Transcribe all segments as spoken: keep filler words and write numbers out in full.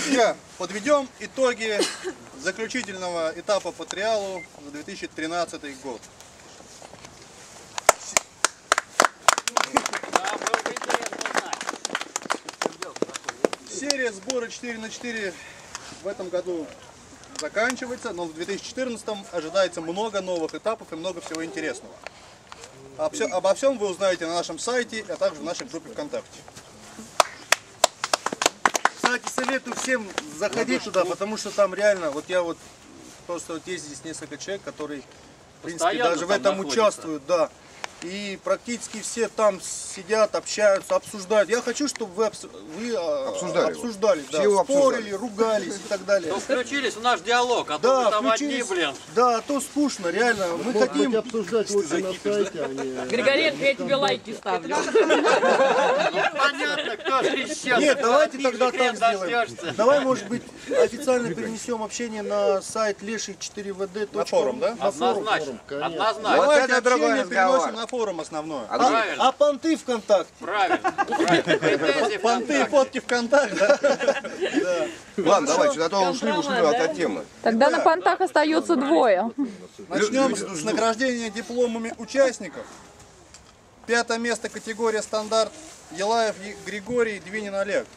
Друзья, подведем итоги заключительного этапа по триалу за две тысячи тринадцатый год. Серия сбора четыре на четыре в этом году заканчивается, но в две тысячи четырнадцатом ожидается много новых этапов и много всего интересного. Обо всем вы узнаете на нашем сайте, а также в нашей группе ВКонтакте. Кстати, советую всем заходить туда, потому что там реально, вот я вот просто вот есть здесь несколько человек, которые в принципе постоянно даже в этом находится. участвуют, да. И практически все там сидят, общаются, обсуждают. Я хочу, чтобы вы, обс... вы обсуждали, обсуждали да, спорили, обсуждали. ругались и так далее. Ну, включились в наш диалог, а то Да, вы там одни, включились. блин. Да, а то скучно, реально. Мы Может хотим быть, обсуждать лучше на сайте, а не... Григоренко, я тебе лайки ставлю. Понятно, кто же еще. Нет, давайте тогда так сделаем. Дождешься. Давай, может быть, официально перенесем общение на сайт леший четыре вэ дэ. На форум, да? На форум. Однозначно, однозначно. Давайте это другой общение разговор. переносим на форум основное. А, Правильно. а понты ВКонтакте? Правильно. Правильно. Претензии Понты и ВКонтакте. фотки ВКонтакте. Да? Ладно, давайте, а то ушли, ушли от этой темы. Тогда на понтах остается двое. Начнем с награждения дипломами участников. Пятое место, категория стандарт. Елаев Григорий, Двинин Олег.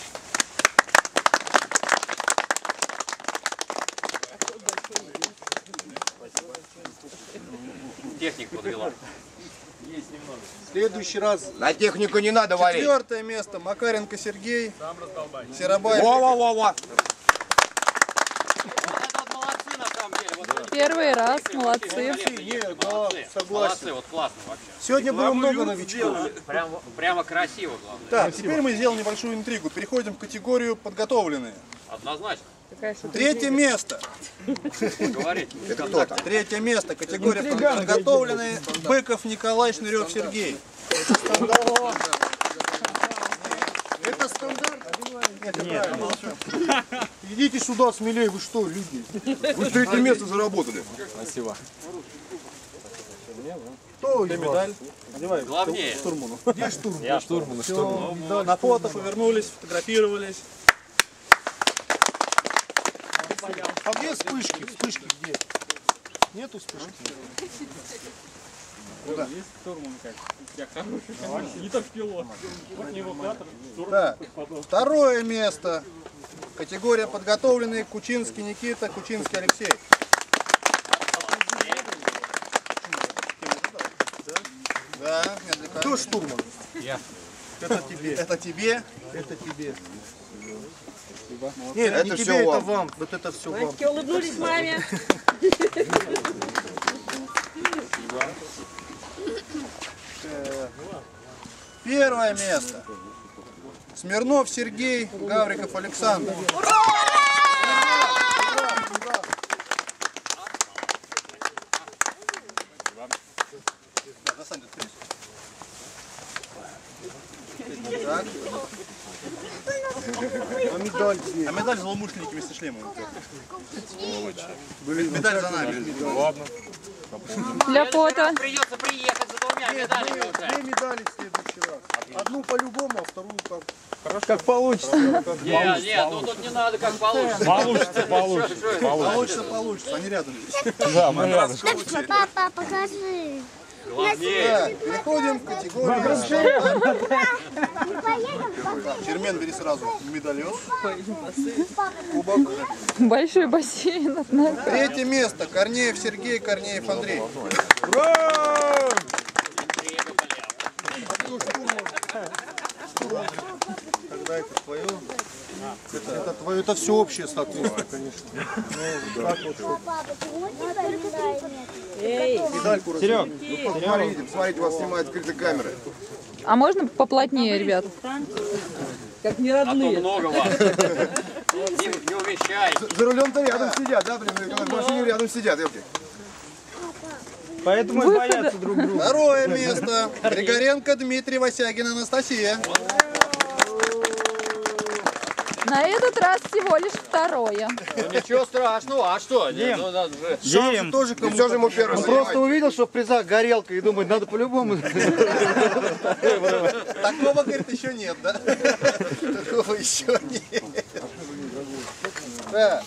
Техник подвела. В следующий раз. На технику не надо валить. Четвертое место, Макаренко Сергей. Серабаев. Во-во-во-во. Вот это вот молодцы на самом деле. Вот вы- Первый раз, молодцы. Нет, да, Молодцы. согласен. Молодцы, вот классно вообще. Сегодня было много новичков. Прямо, прямо красиво, главное. Так, теперь мы сделаем небольшую интригу. Переходим в категорию подготовленные. Однозначно. Третье место. Говорите. Это кто там? Третье место, категория подготовленные. Быков Николай, Шнырев Сергей. Это стандарт? Нет, идите сюда смелее, вы что, люди? Вы третье место заработали. Кто из вас? Главнее. Штурману. Где штурм? Я штурман, штурман. На фото повернулись, фотографировались. А где вспышки? Вспышки где? Нету вспышки? Есть штурман как? Я хороший. Не так пилот. Вот не эвакуатор. Да. Второе место. Категория подготовленные. Кучинский Никита, Кучинский Алексей. Да, не отвлекай. Кто штурман? Я. Это тебе. Это тебе. Это тебе. Нет, Это не всё тебе, это вам. вам. Вот это все вам. улыбнулись маме. Первое место. Смирнов Сергей, Гавриков Александр. Так. А медаль где? А медаль злоумышленники вместе шлемом. Медаль за нами. Для фото. Придется приехать за двумя медалями уже. Две медали в следующий раз. Одну по-любому, а вторую как. Как получится. Нет, нет, ну тут не надо как получится. Получится, получится. Что это? Получится, получится. Они рядом здесь. Да, мы рядом. Папа, покажи. Главнее. Так, переходим к категории. Так, Чермен, бери сразу медальон. Кубок. Большой бассейн. однако. Третье место. Корнеев Сергей, Корнеев Андрей. Тогда это твое. Это, это твое, это всеобщее соответствие, конечно. Ну, так вот, что. Медаль, Серег, Ну, смотрите, смотрите, вас снимают скрытые камеры. А можно поплотнее, ребят? Как не А то родные. много вас. Не, не умещайте. За рулем-то рядом сидят, да, блин, в машине рядом сидят, ёпки. поэтому и Выхода- боятся друг друга. Второе место. Григоренко Дмитрий, Васягин Анастасия. На этот раз всего лишь второе. Ну, ничего страшного, а что? Не, ну, надо же. Шансы тоже И кому-то. все же ему первый Он снимать. просто увидел, что в призах горелка и думает, надо по-любому. Такого, говорит, еще нет, да? Такого еще нет. Да.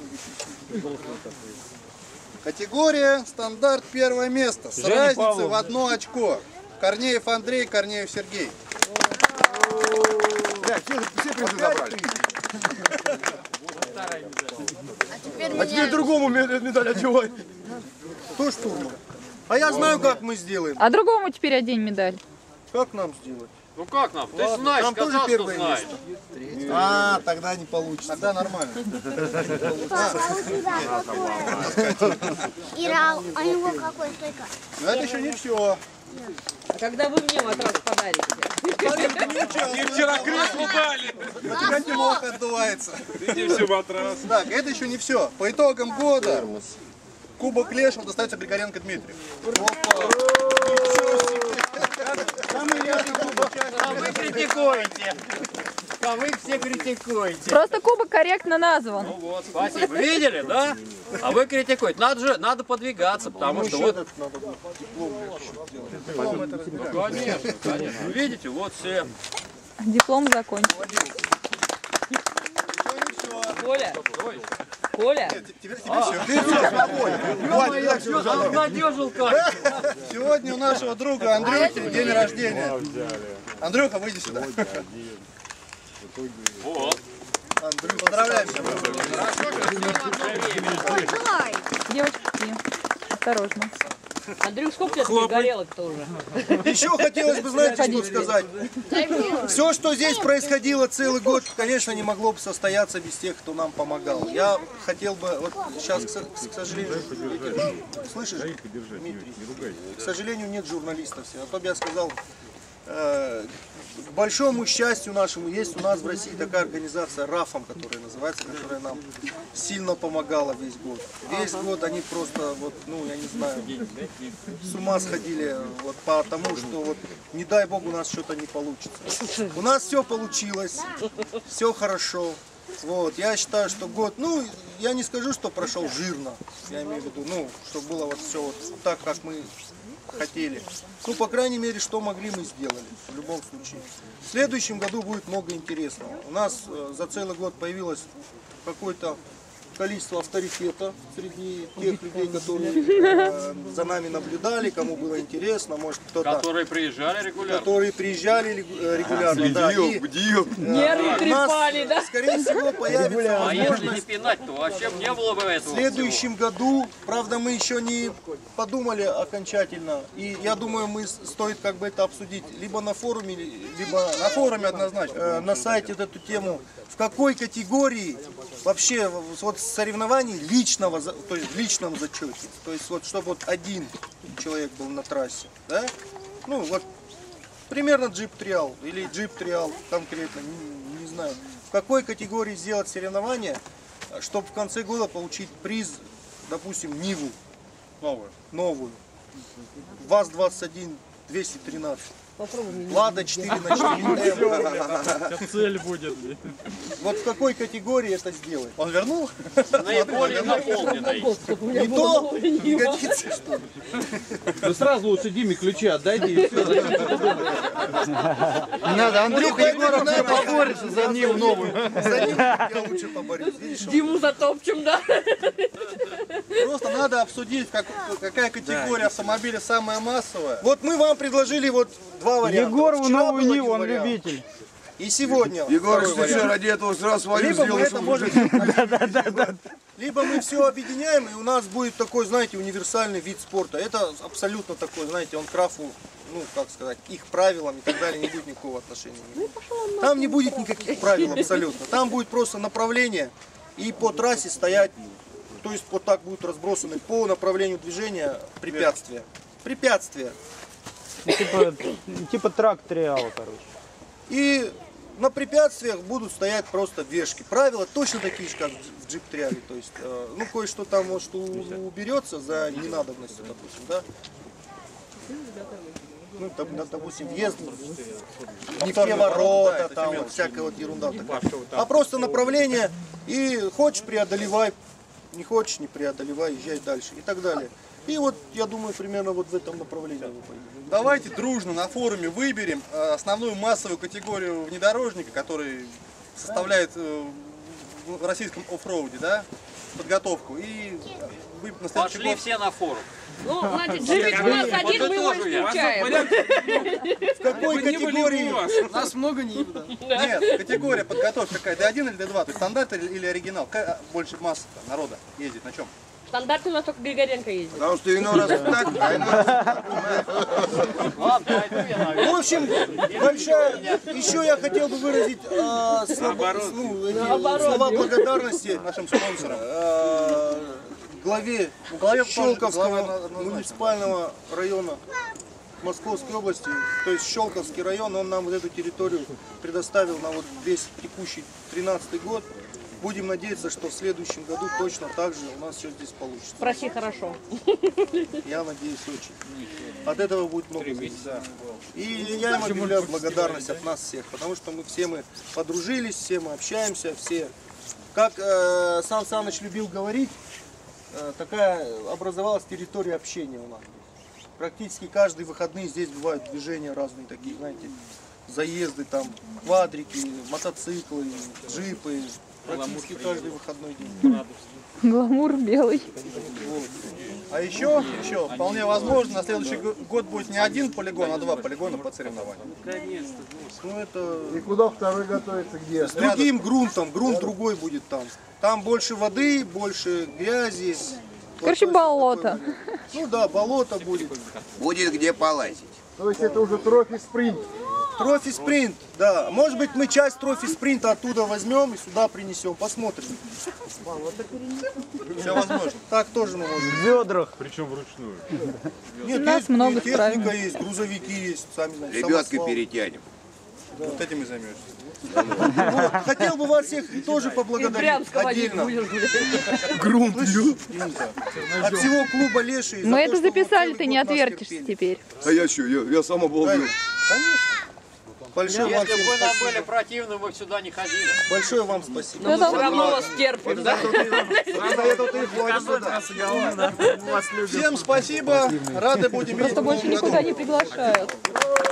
Категория стандарт первое место. С разницей в одно очко. Корнеев Андрей, Корнеев Сергей. Да, все, все призы забрали. А теперь другому медаль одевай. Кто штурман? А я знаю, как мы сделаем. А другому теперь одень медаль. Как нам сделать? Ну как нам? Ты Ладно, знаешь, там тоже сказал, что первое знаешь. место. А, тогда не получится. Тогда нормально. Папа, у тебя какой? Ира, а у него какой стойка? Но это еще не все. А когда вы мне матрас подарите? Мне вчера кресло дали. Котелок отдувается. Так, это еще не все. По итогам года Кубок Лешего достается Григоренко Дмитрию. А вы критикуете. А вы все критикуете. Просто кубок корректно назван. Ну вот, спасибо. Видели, да? А вы критикуете. Надо же, надо подвигаться, потому что вот... Ну, конечно, конечно. Вы видите, вот все. Диплом закончен. Коля, Коля, Тебе все. Обнадежил как. Сегодня у нашего друга Андрюхи день рождения. Андрюха, выйди сюда. Вот. Поздравляем. Девочки, осторожно. Андрюш, сколько тебе горелок-то уже? Еще хотелось бы, знаете, что сказать. Все, что здесь происходило целый год, конечно, не могло бы состояться без тех, кто нам помогал. Я хотел бы, вот сейчас, к, к сожалению, слышишь, Дмитрий, к сожалению, нет журналистов, а то бы я сказал, э, к большому счастью нашему, есть у нас в России такая организация РАФом, которая называется, которая нам сильно помогала весь год. Весь год они просто, вот, ну, я не знаю, с ума сходили, вот, потому что, вот, не дай бог, у нас что-то не получится. У нас все получилось, все хорошо. Вот, я считаю, что год, ну, я не скажу, что прошел жирно, я имею в виду, ну, чтобы было вот все вот так, как мы хотели. Ну, по крайней мере, что могли, мы сделали, в любом случае. В следующем году будет много интересного. У нас э, за целый год появилось какое-то количество авторитета среди тех людей, которые э, за нами наблюдали, кому было интересно, может кто-то... Которые приезжали регулярно. Которые приезжали э, регулярно, да. И, Нервы трепали, да? скорее всего, появится А если возможность... не пинать, то вообще не было бы В этого. следующем году, правда, мы еще не подумали окончательно, и я думаю, мы с- стоит как бы это обсудить либо на форуме, либо На форуме однозначно. э, на сайте вот эту тему, в какой категории вообще вот соревнований личного, за- то есть в личном зачете, то есть вот чтобы вот один человек был на трассе, да? Ну вот примерно джип триал или джип триал конкретно, не, не знаю, в какой категории сделать соревнования, чтобы в конце года получить приз, допустим, Ниву Новую. новую, ВАЗ двадцать один двести тринадцать. Лада четыре на четыре. Цель будет. Вот в какой категории это сделать? Он вернул? Наиболее наполненный. Не то годится, что ли? Ну сразу лучше Диме ключи отдайте и все. Не надо, Андрюха Егоров не поборется за Ниву новую. За Ниву я лучше поборюсь. Видишь, он- Диму затопчем, да? Просто надо обсудить, как- какая категория автомобиля самая массовая. Вот мы вам предложили вот два варианта. Егорову Вчера новую был Ниву, один он вариант. любитель. И сегодня Егор, второй если что, вариант. ради этого сразу свою Либо мы сделал, это чтобы можем... Либо мы все объединяем, и у нас будет такой, знаете, универсальный вид спорта. Это абсолютно такой, знаете, он к РАФу, ну, как сказать, к их правилам и так далее, не будет никакого отношения. Там не будет никаких правил абсолютно. Там будет просто направление, и по трассе стоять, то есть вот так будут разбросаны по направлению движения препятствия. Препятствия. Типа, типа трак триала, короче. И на препятствиях будут стоять просто вешки. Правила точно такие же, как в джип-триале. То есть, э, ну, кое-что там, может, у- уберется за ненадобностью, допустим, да? Ну, доп- доп- допустим, въезд не в те ворота, там, вот всякая вот ерунда такая. А просто направление, и хочешь преодолевай, не хочешь не преодолевай, езжай дальше и так далее. И вот, я думаю, примерно вот в этом направлении вы пойдете. Давайте дружно на форуме выберем э, основную массовую категорию внедорожника, который составляет э, в российском оффроуде, да, подготовку. И вы на следующий Пошли год... все на форум. Ну, значит, джипик у нас один, мы его исключаем. В какой категории? Нас много не видно. Нет, категория подготовки какая? Д один или Д два? То есть стандарт или, или оригинал? Какая больше масса народа ездит? На чем? Стандарт у нас только Григоренко ездит. Потому что иной раз так, а иной раз так. Ладно, пойду я, наверное. В общем, большая... Еще я хотел бы выразить а, слова, ну, эти слова благодарности Нашим спонсорам. а, главе главе Щелковского глава однозначно. муниципального района Московской области, то есть Щелковский район, он нам вот эту территорию предоставил на вот весь текущий тринадцатый год. Будем надеяться, что в следующем году точно так же у нас все здесь получится. Спроси хорошо. Я надеюсь очень. От этого будет много зависеть. И я им объявляю благодарность от нас всех, потому что мы все мы подружились, все мы общаемся, все. Как э, Сан Саныч любил говорить, э, такая образовалась территория общения у нас. Практически каждые выходные здесь бывают движения разные такие, знаете, заезды там, квадрики, мотоциклы, джипы. Практически каждый выходной день. Гламур белый. Вот. А еще, еще, вполне возможно, на следующий го- год будет не один полигон, а два полигона по соревнованиям. Ну это И куда второй готовится, где? с другим грунтом, грунт другой будет там. Там больше воды, больше грязи. Короче, Вот, болото. такой будет. Ну да, болото будет. Будет где полазить. То есть это уже трофи-спринт. Трофи-спринт, да. Может быть, мы часть трофи-спринта оттуда возьмем и сюда принесем. Посмотрим. Все возможно. Так тоже мы можем. В ведрах. Нет, У нас есть много техника справим. есть, грузовики есть, сами знаете. Лебедкой самосвал. перетянем. Вот этим и займешься. Вот. Хотел бы вас всех тоже Из поблагодарить Брянска водить отдельно. будешь, блядь. Грунт. От всего клуба Леший. Мы это записали, ты не отвертишься теперь. А я что, я, я сам обалдел. Большое вам, Если всем бы вы нам спасибо. были противны, мы бы сюда не ходили. Большое вам спасибо. Но мы все равно вас терпим, да? Всем спасибо. Рады будем видеть. Просто больше никуда не приглашают.